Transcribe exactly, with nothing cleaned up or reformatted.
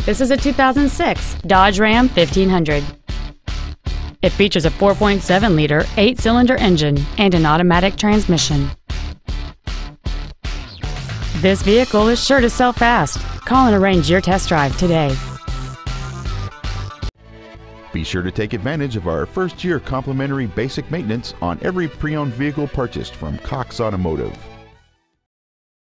This is a two thousand six Dodge Ram fifteen hundred. It features a four point seven liter eight-cylinder engine and an automatic transmission. This vehicle is sure to sell fast. Call and arrange your test drive today. Be sure to take advantage of our first year complimentary basic maintenance on every pre-owned vehicle purchased from Cox Automotive.